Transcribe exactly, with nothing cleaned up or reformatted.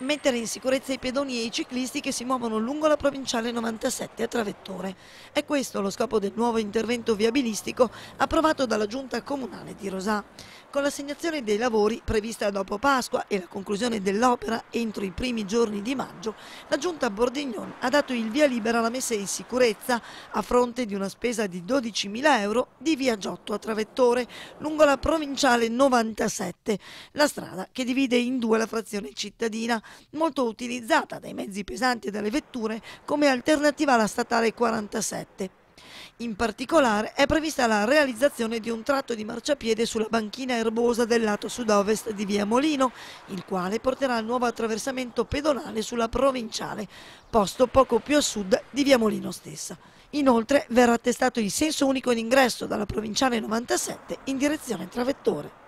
Mettere in sicurezza i pedoni e i ciclisti che si muovono lungo la provinciale novantasette a travettore. È questo lo scopo del nuovo intervento viabilistico approvato dalla Giunta Comunale di Rosà. Con l'assegnazione dei lavori prevista dopo Pasqua e la conclusione dell'opera entro i primi giorni di maggio, la Giunta Bordignon ha dato il via libera alla messa in sicurezza, a fronte di una spesa di dodicimila euro, di via Giotto a travettore lungo la provinciale novantasette, la strada che divide in due la frazione cittadina, molto utilizzata dai mezzi pesanti e dalle vetture come alternativa alla statale quarantasette. In particolare è prevista la realizzazione di un tratto di marciapiede sulla banchina erbosa del lato sud-ovest di via Molino, il quale porterà al nuovo attraversamento pedonale sulla provinciale, posto poco più a sud di via Molino stessa. Inoltre verrà attestato il senso unico in ingresso dalla provinciale novantasette in direzione Travettore.